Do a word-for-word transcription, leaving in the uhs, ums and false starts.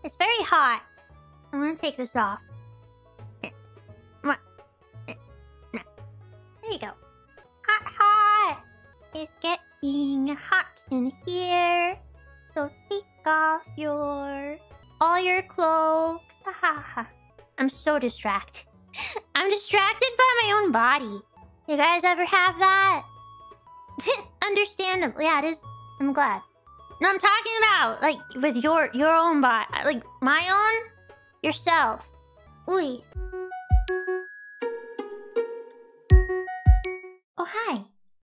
It's very hot. I'm gonna take this off. What? There you go. Hot, hot. It's getting hot in here. So take off your... all your clothes. Ha ha ha. I'm so distracted. I'm distracted by my own body. You guys ever have that? Understandable. Yeah, it is. I'm glad. No, I'm talking about, like, with your your own body. Like, my own? Yourself. Ooh. Oh, hi.